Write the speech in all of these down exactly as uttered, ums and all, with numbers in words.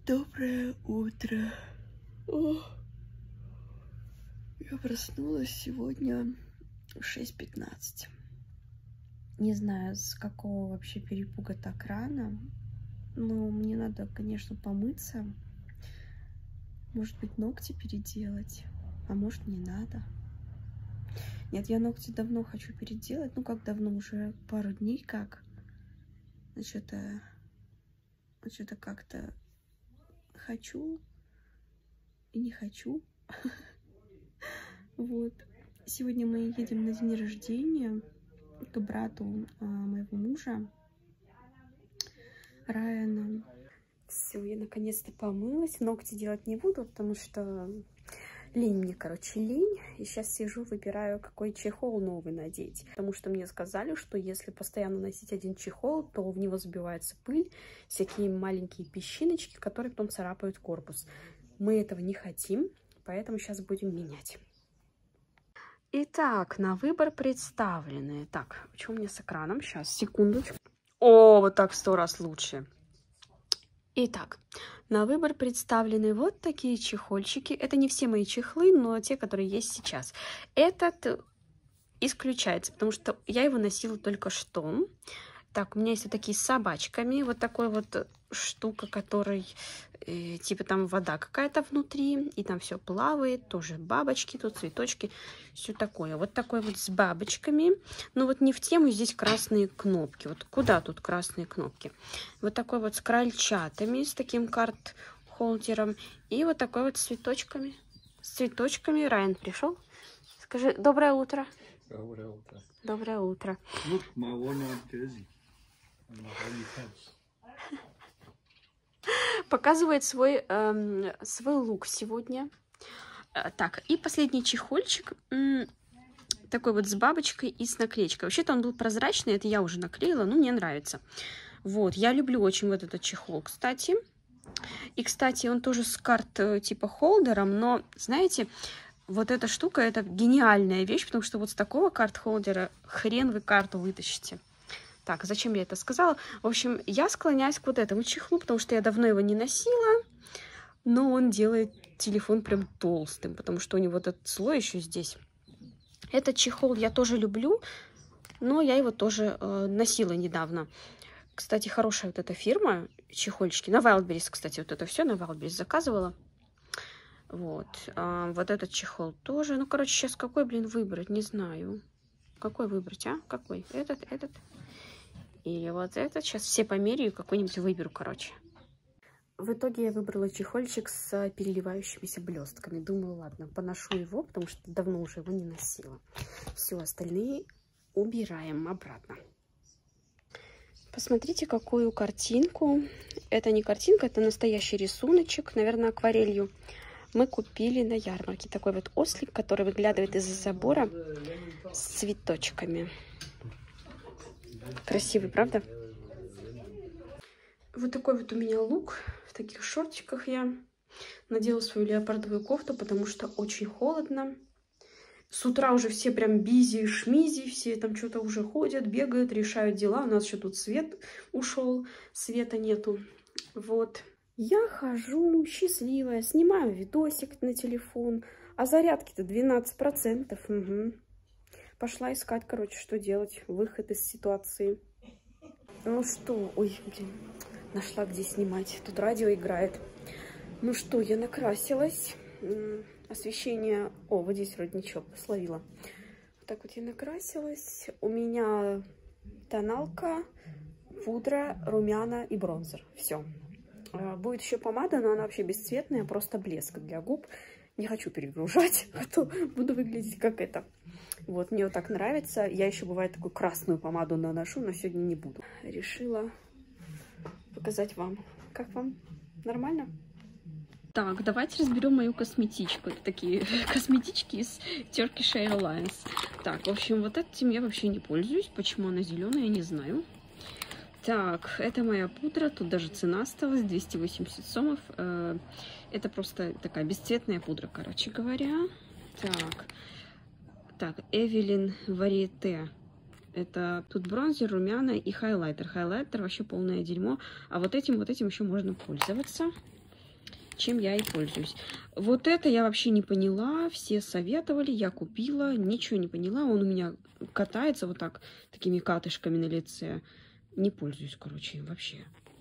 Доброе утро. О, я проснулась сегодня в шесть пятнадцать. Не знаю, с какого вообще перепуга так рано. Но мне надо, конечно, помыться. Может быть, ногти переделать. А может, не надо. Нет, я ногти давно хочу переделать. Ну, как давно? Уже пару дней как. Значит, что-то как-то хочу и не хочу. Вот. Сегодня мы едем на день рождения к брату а, моего мужа, Райана. Все, я наконец-то помылась. Ногти делать не буду, потому что лень мне, короче, лень. И сейчас сижу, выбираю, какой чехол новый надеть. Потому что мне сказали, что если постоянно носить один чехол, то в него забивается пыль, всякие маленькие песчиночки, которые потом царапают корпус. Мы этого не хотим, поэтому сейчас будем менять. Итак, на выбор представлены. Так, что у меня с экраном? Сейчас, секундочку. О, вот так в сто раз лучше. Итак, на выбор представлены вот такие чехольчики. Это не все мои чехлы, но те, которые есть сейчас. Этот исключается, потому что я его носила только что. Так, у меня есть вот такие с собачками. Вот такой вот штука, которой э, типа там вода какая-то внутри. И там все плавает. Тоже бабочки, тут цветочки. Все такое. Вот такой вот с бабочками. Но вот не в тему, здесь красные кнопки. Вот куда тут красные кнопки? Вот такой вот с крольчатами, с таким карт-холдером. И вот такой вот с цветочками. С цветочками. Райан пришел. Скажи, доброе утро. Доброе утро. Доброе утро. Look, my one-eyed jersey. Показывает свой, эм, свой лук сегодня. Так, и последний чехольчик. Такой вот с бабочкой и с наклеечкой. Вообще-то он был прозрачный, это я уже наклеила, но мне нравится. Вот, я люблю очень вот этот чехол, кстати. И, кстати, он тоже с карт типа холдером, но, знаете, вот эта штука, это гениальная вещь, потому что вот с такого карт-холдера хрен вы карту вытащите. Так, зачем я это сказала? В общем, я склоняюсь к вот этому чехлу, потому что я давно его не носила, но он делает телефон прям толстым, потому что у него вот этот слой еще здесь. Этот чехол я тоже люблю, но я его тоже э, носила недавно. Кстати, хорошая вот эта фирма, чехольчики. На Wildberries, кстати, вот это все на Wildberries заказывала. Вот. А, вот этот чехол тоже. Ну, короче, сейчас какой, блин, выбрать? Не знаю. Какой выбрать, а? Какой? Этот, этот. Или вот этот. Сейчас все померяю, какой-нибудь выберу, короче. В итоге я выбрала чехольчик с переливающимися блестками. Думаю, ладно, поношу его, потому что давно уже его не носила. Все, остальные убираем обратно. Посмотрите, какую картинку. Это не картинка, это настоящий рисуночек, наверное, акварелью. Мы купили на ярмарке такой вот ослик, который выглядывает из-за забора с цветочками. Красивый, правда? Вот такой вот у меня лук. В таких шортиках я надела свою леопардовую кофту, потому что очень холодно. С утра уже все прям бизи, шмизи, все там что-то уже ходят, бегают, решают дела. У нас еще тут свет ушел, света нету. Вот. Я хожу счастливая, снимаю видосик на телефон, а зарядки-то двенадцать процентов. Угу. Пошла искать, короче, что делать, выход из ситуации. Ну что, ой, блин, нашла где снимать, тут радио играет. Ну что, я накрасилась, освещение, о, вот здесь вроде ничего, словила. Вот так вот я накрасилась, у меня тоналка, пудра, румяна и бронзер, все. Будет еще помада, но она вообще бесцветная, просто блеск для губ. Не хочу перегружать, а то буду выглядеть как это. Вот, мне вот так нравится. Я еще, бывает, такую красную помаду наношу, но сегодня не буду. Решила показать вам. Как вам? Нормально? Так, давайте разберем мою косметичку. Это такие косметички из Turkish Airlines. Так, в общем, вот этим я вообще не пользуюсь. Почему она зеленая, я не знаю. Так, это моя пудра, тут даже цена осталась, двести восемьдесят сомов. Это просто такая бесцветная пудра, короче говоря. Так, так, Эвелин Варьете. Это тут бронзер, румяна и хайлайтер. Хайлайтер вообще полное дерьмо. А вот этим, вот этим еще можно пользоваться. чем я и пользуюсь. Вот это я вообще не поняла. Все советовали, я купила, ничего не поняла. Он у меня катается вот так, такими катышками на лице. Не пользуюсь, короче, вообще.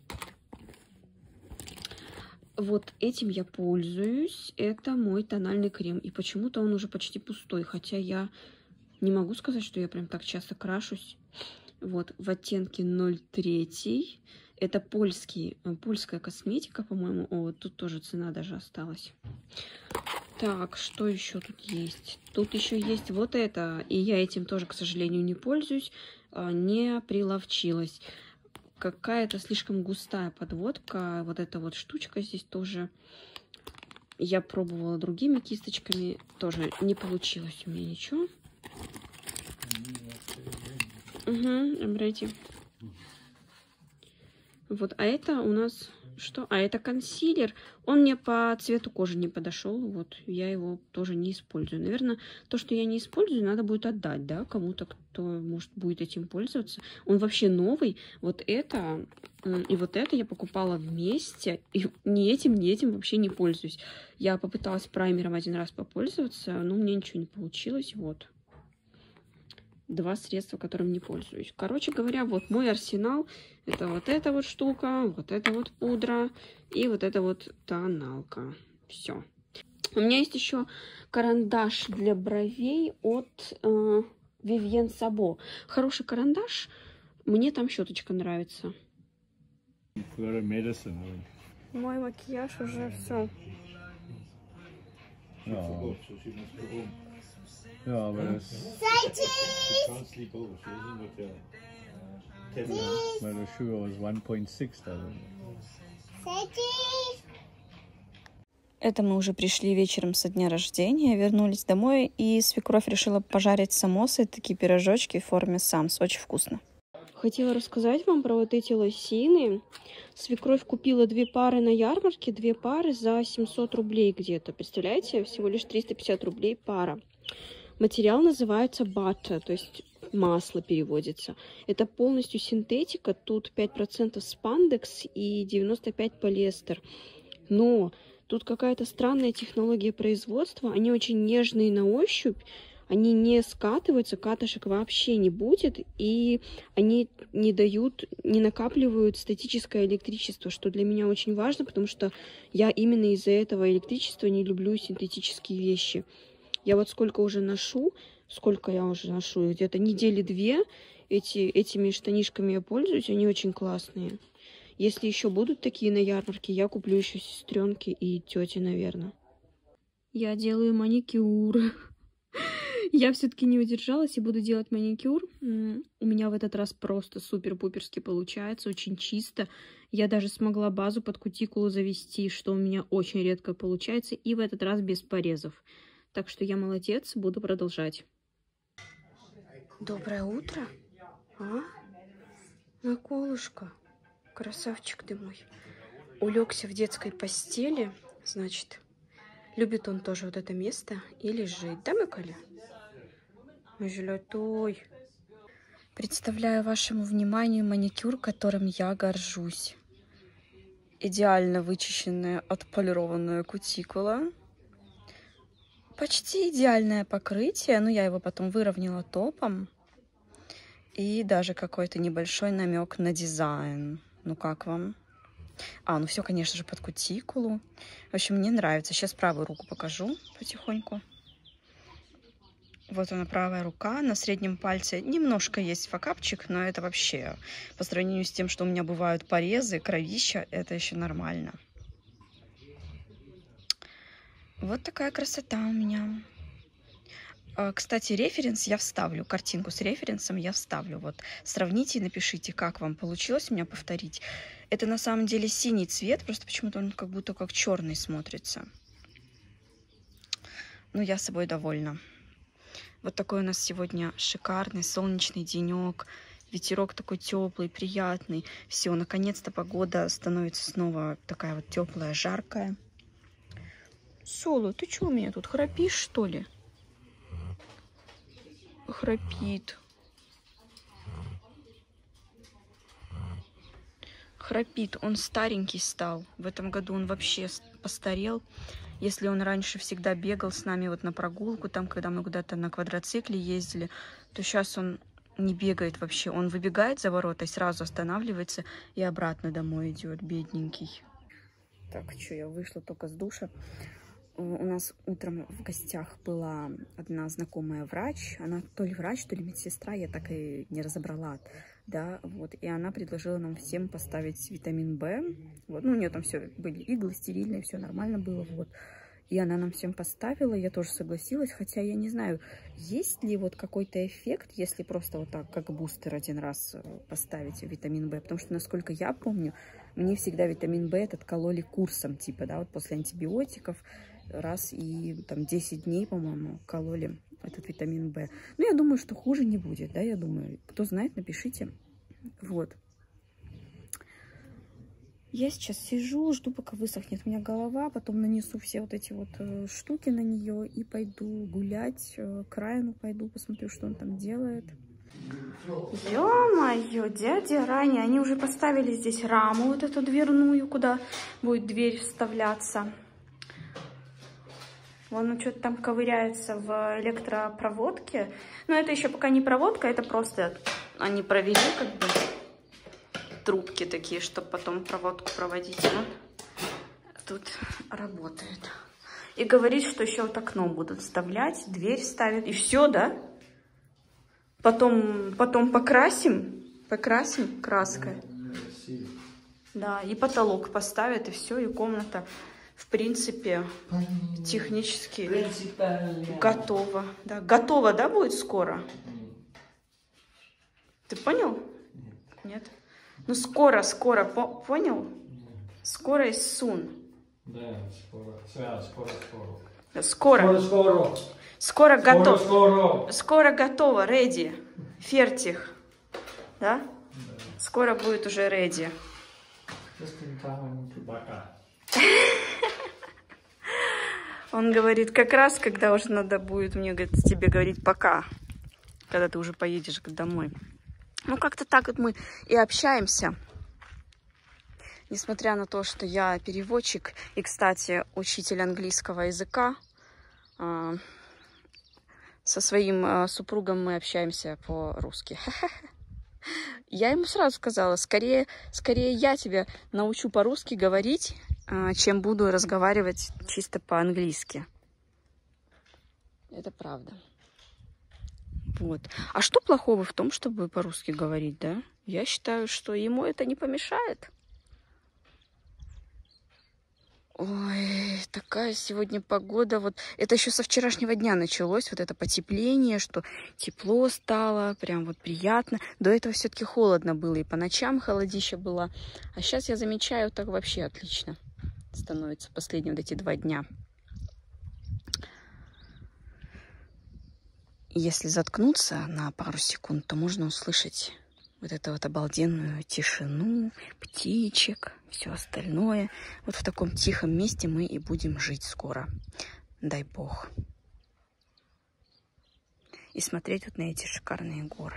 Вот этим я пользуюсь. Это мой тональный крем. И почему-то он уже почти пустой. Хотя я не могу сказать, что я прям так часто крашусь. Вот, в оттенке ноль три. Это польский, польская косметика, по-моему. О, вот тут тоже цена даже осталась. Так, что еще тут есть? Тут еще есть вот это. И я этим тоже, к сожалению, не пользуюсь. Не приловчилась. Какая-то слишком густая подводка. Вот эта вот штучка здесь тоже. Я пробовала другими кисточками. Тоже не получилось у меня ничего. Угу, обрати. Вот, а это у нас что? А это консилер. Он мне по цвету кожи не подошел. Вот, я его тоже не использую. Наверное, то, что я не использую, надо будет отдать, да, кому-то, кто, может, будет этим пользоваться. Он вообще новый. Вот это и вот это я покупала вместе. И ни этим, ни этим вообще не пользуюсь. Я попыталась праймером один раз попользоваться, но мне ничего не получилось. Вот. Два средства, которым не пользуюсь. Короче говоря, вот мой арсенал. Это вот эта вот штука, вот эта вот пудра и вот эта вот тоналка. Все. У меня есть еще карандаш для бровей от э, Vivienne Sabo. Хороший карандаш. Мне там щеточка нравится. Мой макияж уже все. Ja. Ja, aber das... Weil der sugar was one point six. Это мы уже пришли вечером со дня рождения, вернулись домой, и свекровь решила пожарить самосы, такие пирожочки в форме самс. Очень вкусно. Хотела рассказать вам про вот эти лосины. Свекровь купила две пары на ярмарке, две пары за семьсот рублей где-то. Представляете, всего лишь триста пятьдесят рублей пара. Материал называется butter, то есть масло переводится. Это полностью синтетика, тут пять процентов спандекс и девяносто пять процентов полиэстер. Но тут какая-то странная технология производства, они очень нежные на ощупь, они не скатываются, катышек вообще не будет, и они не дают, не накапливают статическое электричество, что для меня очень важно, потому что я именно из-за этого электричества не люблю синтетические вещи. Я вот сколько уже ношу, сколько я уже ношу, где-то недели две эти, этими штанишками я пользуюсь, они очень классные. Если еще будут такие на ярмарке, я куплю еще сестренке и тете, наверное. Я делаю маникюр. Я все-таки не удержалась и буду делать маникюр. У меня в этот раз просто супер-пуперски получается, очень чисто. Я даже смогла базу под кутикулу завести, что у меня очень редко получается, и в этот раз без порезов. Так что я молодец, буду продолжать. Доброе утро. А? Наколушка. Красавчик ты мой. Улегся в детской постели. Значит, любит он тоже вот это место и лежит. Да, Миколя? Золотой. Представляю вашему вниманию маникюр, которым я горжусь. Идеально вычищенная, отполированная кутикула. Почти идеальное покрытие, но я его потом выровняла топом. И даже какой-то небольшой намек на дизайн. Ну как вам? А, ну все, конечно же, под кутикулу. В общем, мне нравится. Сейчас правую руку покажу потихоньку. Вот она, правая рука. На среднем пальце немножко есть факапчик, но это вообще, по сравнению с тем, что у меня бывают порезы, кровища, это еще нормально. Вот такая красота у меня. Кстати, референс я вставлю, картинку с референсом я вставлю. Вот сравните и напишите, как вам получилось у меня повторить. Это на самом деле синий цвет, просто почему-то он как будто как черный смотрится. Ну, я собой довольна. Вот такой у нас сегодня шикарный солнечный денек. Ветерок такой теплый, приятный. Все, наконец-то погода становится снова такая вот теплая, жаркая. Соло, ты что у меня тут храпишь, что ли? Храпит. храпит. Он старенький стал. В этом году он вообще постарел. Если он раньше всегда бегал с нами вот на прогулку, там, когда мы куда-то на квадроцикле ездили, то сейчас он не бегает вообще. Он выбегает за ворота и сразу останавливается и обратно домой идет, бедненький. Так, что, я вышла только с душа. У нас утром в гостях была одна знакомая врач. Она то ли врач, то ли медсестра, я так и не разобрала. Да, вот, и она предложила нам всем поставить витамин В. Вот, ну, у нее там все были иглы стерильные, все нормально было, вот. И она нам всем поставила, я тоже согласилась, хотя я не знаю, есть ли вот какой-то эффект, если просто вот так, как бустер один раз поставить витамин В, потому что, насколько я помню, мне всегда витамин В этот кололи курсом, типа, да, вот после антибиотиков, раз и там десять дней, по-моему, кололи этот витамин В. Ну, я думаю, что хуже не будет, да, я думаю. Кто знает, напишите. Вот. Я сейчас сижу, жду, пока высохнет у меня голова, потом нанесу все вот эти вот э, штуки на нее и пойду гулять, э, к Райану пойду, посмотрю, что он там делает. Ё-моё, дядя Раня, они уже поставили здесь раму вот эту дверную, куда будет дверь вставляться. Вон он что-то там ковыряется в электропроводке. Но это еще пока не проводка, это просто они провели как бы трубки такие, чтобы потом проводку проводить. Вот тут работает. И говорит, что еще вот окно будут вставлять, дверь ставят. И все, да? Потом, потом покрасим, покрасим краской. Да, и потолок поставят, и все, и комната. В принципе, технически готово. Да, готово, да, будет скоро? Ты понял? Нет? Ну, скоро, скоро, по понял? Скоро is soon. Да, скоро. Скоро, скоро. Да, скоро. Скоро, скоро. Скоро готово. Скоро, Скоро готово, ready. Фертих. Да? Да? Скоро будет уже ready. Он говорит, как раз, когда уже надо будет мне, говорит, тебе говорить пока, когда ты уже поедешь домой. Ну, как-то так вот мы и общаемся. Несмотря на то, что я переводчик и, кстати, учитель английского языка, со своим супругом мы общаемся по-русски. Я ему сразу сказала, скорее, скорее я тебя научу по-русски говорить, чем буду разговаривать чисто по-английски. Это правда. Вот. А что плохого в том, чтобы по-русски говорить, да? Я считаю, что ему это не помешает. Ой, такая сегодня погода. Вот это еще со вчерашнего дня началось, вот это потепление, что тепло стало, прям вот приятно. До этого все-таки холодно было, и по ночам холодища была. А сейчас я замечаю, так вообще отлично становится последние вот эти два дня. Если заткнуться на пару секунд, то можно услышать вот эту вот обалденную тишину, птичек, все остальное. Вот в таком тихом месте мы и будем жить скоро. Дай бог. И смотреть вот на эти шикарные горы.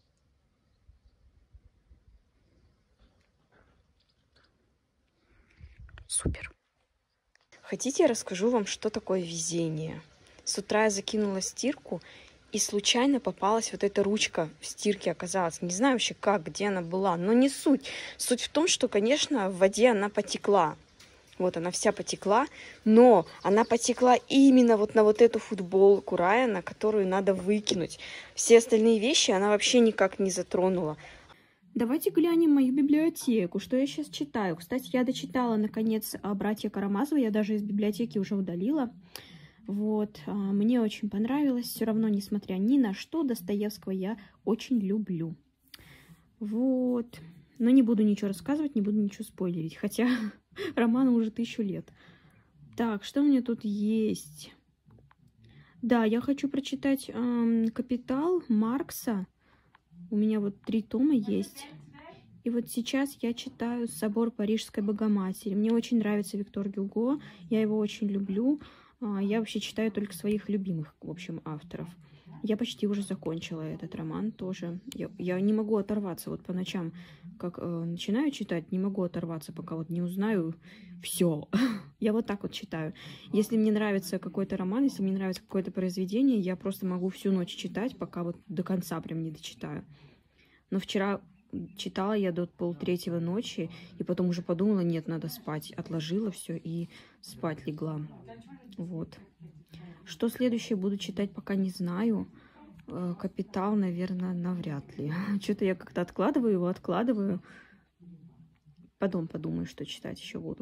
Супер. Хотите, я расскажу вам, что такое везение? С утра я закинула стирку, и случайно попалась вот эта ручка в стирке оказалась. Не знаю вообще как, где она была, но не суть. Суть в том, что, конечно, в воде она потекла. Вот она вся потекла, но она потекла именно вот на вот эту футболку Райана, которую надо выкинуть. Все остальные вещи она вообще никак не затронула. Давайте глянем мою библиотеку, что я сейчас читаю. Кстати, я дочитала, наконец, «Братья Карамазовы». Я даже из библиотеки уже удалила. Вот, мне очень понравилось. Все равно, несмотря ни на что, Достоевского я очень люблю. Вот. Но не буду ничего рассказывать, не буду ничего спойлерить. Хотя роману уже тысячу лет. Так, что у меня тут есть? Да, я хочу прочитать эм, «Капитал» Маркса. У меня вот три тома есть. И вот сейчас я читаю «Собор Парижской Богоматери». Мне очень нравится Виктор Гюго. Я его очень люблю. Я вообще читаю только своих любимых, в общем, авторов. Я почти уже закончила этот роман тоже. Я, я не могу оторваться. Вот по ночам, как э, начинаю читать, не могу оторваться, пока вот не узнаю все. Я вот так вот читаю. Если мне нравится какой-то роман, если мне нравится какое-то произведение, я просто могу всю ночь читать, пока вот до конца прям не дочитаю. Но вчера читала я до полтретьего ночи, и потом уже подумала, нет, надо спать. Отложила все и спать легла. Вот. Что следующее буду читать, пока не знаю. «Капитал», наверное, навряд ли. Что-то я как-то откладываю его, откладываю. Потом подумаю, что читать еще буду.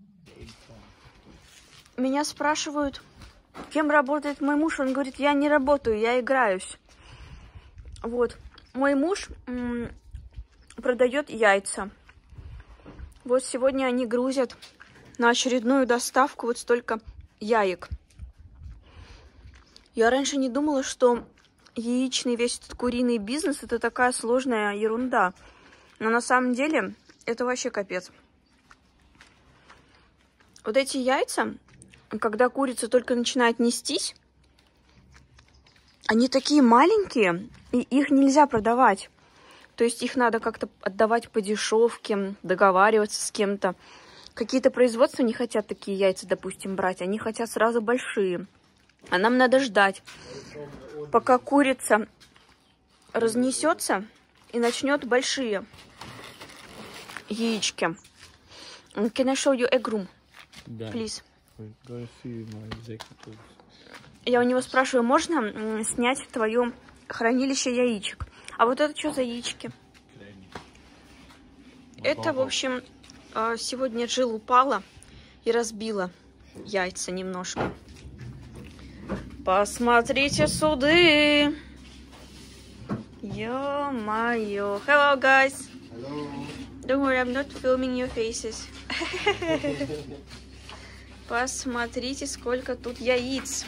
Меня спрашивают, кем работает мой муж. Он говорит, я не работаю, я играюсь. Вот. Мой муж продает яйца. Вот сегодня они грузят на очередную доставку вот столько яек. Я раньше не думала, что яичный весь этот куриный бизнес — это такая сложная ерунда. Но на самом деле это вообще капец. Вот эти яйца, когда курица только начинает нестись, они такие маленькие, и их нельзя продавать. То есть их надо как-то отдавать по дешевке, договариваться с кем-то. Какие-то производства не хотят такие яйца, допустим, брать. Они хотят сразу большие. А нам надо ждать, пока курица разнесется и начнет большие яички. Can I show you egg room, please? Я у него спрашиваю, можно снять твое хранилище яичек? А вот это что за яички? Это, в общем, сегодня Джилл упала и разбила яйца немножко. Посмотрите суды. Ё-моё. Hello, guys. Hello. Don't worry, I'm not filming your faces. Посмотрите, сколько тут яиц.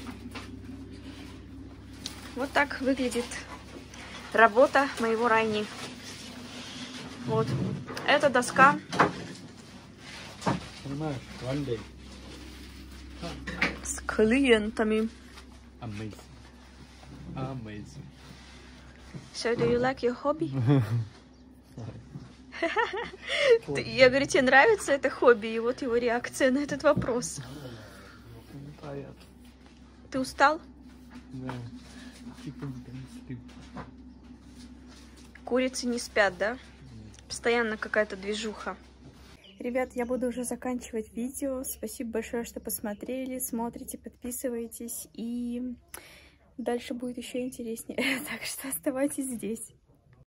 Вот так выглядит работа моего Райни. Вот. Это доска. С клиентами. Amazing. Amazing. So, do you like your hobby? Я говорю, тебе нравится это хобби? И вот его реакция на этот вопрос. Ты устал? Курицы не спят, да? Постоянно какая-то движуха. Ребят, я буду уже заканчивать видео. Спасибо большое, что посмотрели, смотрите, подписывайтесь. И дальше будет еще интереснее. Так что оставайтесь здесь.